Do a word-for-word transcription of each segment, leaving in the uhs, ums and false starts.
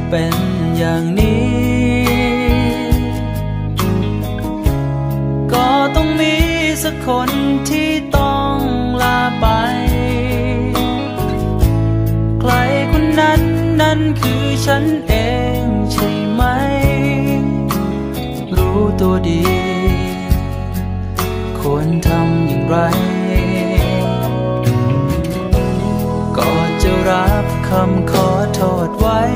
เป็นอย่างนี้ก็ต้องมีสักคนที่ต้องลาไปใครคนนั้นนั้นคือฉันเองใช่ไหมรู้ตัวดีควรทำอย่างไรก็จะรับคำขอโทษไว้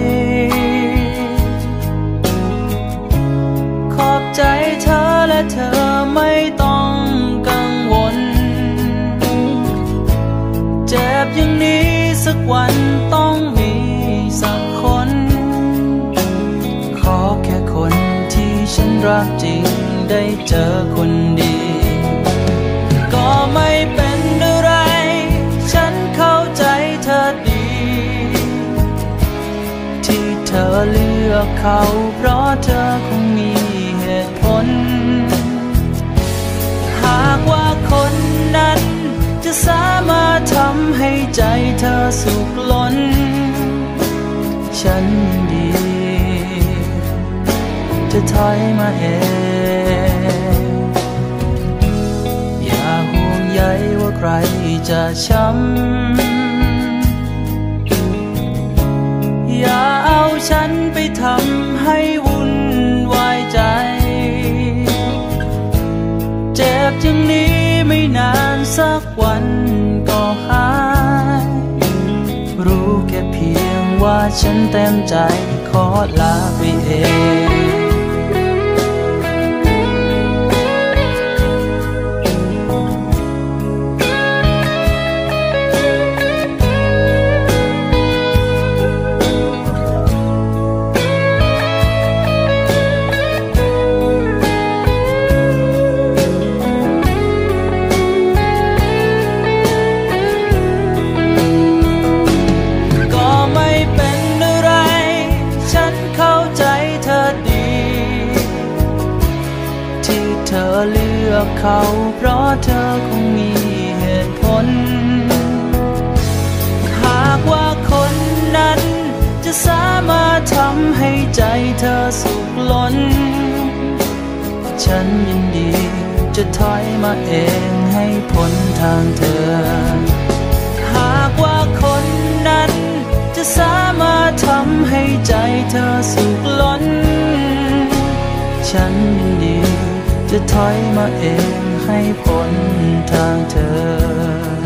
ขอบใจเธอและเธอไม่ต้องกังวลเจ็บอย่างนี้สักวันต้องมีสักคนขอแค่คนที่ฉันรักจริงได้เจอคนดีก็ไม่เป็นอะไรฉันเข้าใจเธอดีที่เธอเลือกเขาเพราะเธอคงมีเหตุผลหากว่าคนนั้นจะสามารถทำให้ใจเธอสุขล้นฉันดีจะถอยมาเองอย่าห่วงใยว่าใครจะช้ำอย่าเอาฉันไปทำให้วุ่นวายใจเจ็บอย่างนี้ไม่นานสักวันก็หายรู้แค่เพียงว่าฉันเต็มใจขอลาไปเองเธอเลือกเขาเพราะเธอคงมีเหตุผลหากว่าคนนั้นจะสามารถทำให้ใจเธอสุขล้นฉันยินดีจะถอยมาเองให้พ้นทางเธอหากว่าคนนั้นจะสามารถทำให้ใจเธอสุขล้นฉันยินดีจะถอยมาเองให้พ้นทางเธอ